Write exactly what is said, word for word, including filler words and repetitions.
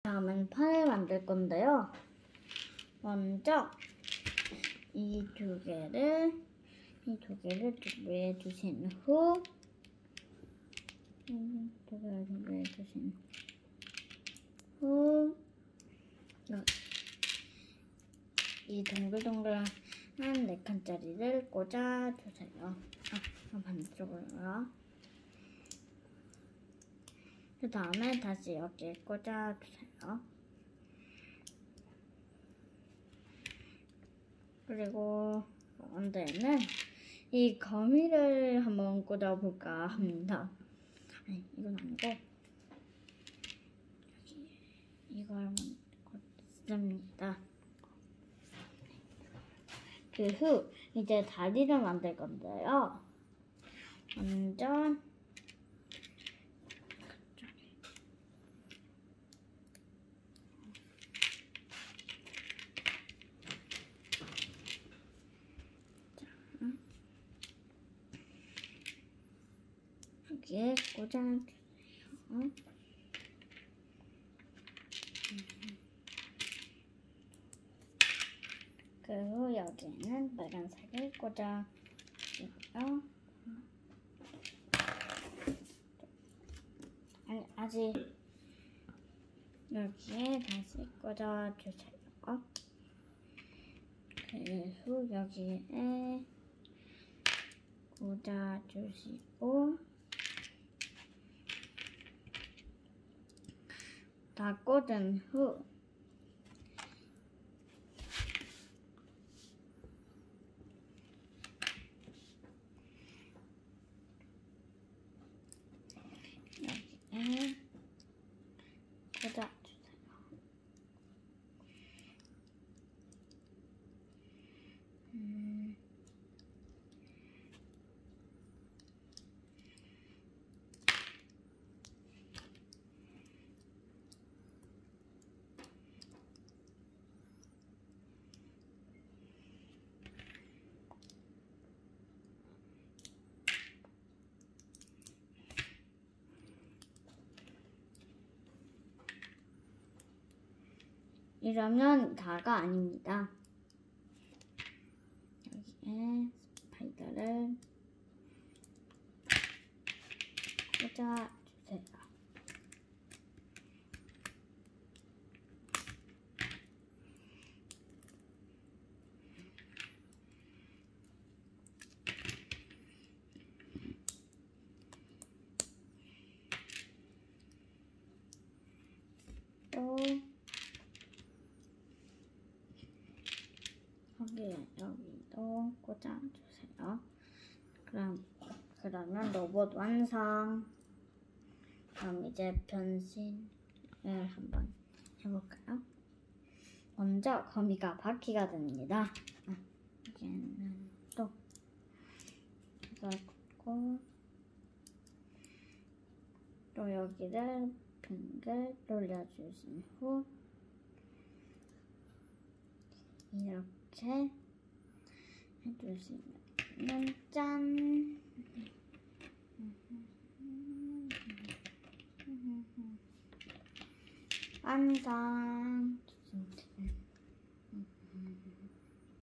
다음은 판을 만들 건데요. 먼저 이 두 개를 이 두 개를 준비해 주신 후 이 두 개를 준비해 주신 후 이 동글동글한 네 칸짜리를 꽂아 주세요. 아, 반대쪽으로요. 그 다음에 다시 여기에 꽂아 주세요. 그리고 언제는 이 거미를 한번 꽂아볼까 합니다. 아니, 이건 아니고 여기 이걸 한번 꽂습니다. 그 후 이제 다리를 만들 건데요. 먼저 여기에 꽂아주세요. 그리고 여기에는 빨간색을 꽂아주고요. 아니, 아직 여기에 다시 꽂아주세요. 그리고 여기에 꽂아주시고 다 꽂은 후 여기에 꽂아주세요. 음. 이러면 다가 아닙니다. 여기에 스파이더를 꽂아주세요. 또 여기, 여기도 꽂아주세요. 그럼, 그러면 로봇 완성. 그럼 이제 변신을 한번 해볼까요? 먼저 거미가 바퀴가 됩니다. 아, 여기는 또 이걸 꽂고 또 여기를 빙글 돌려주신 후 이렇게 해주시면 짠! 완성!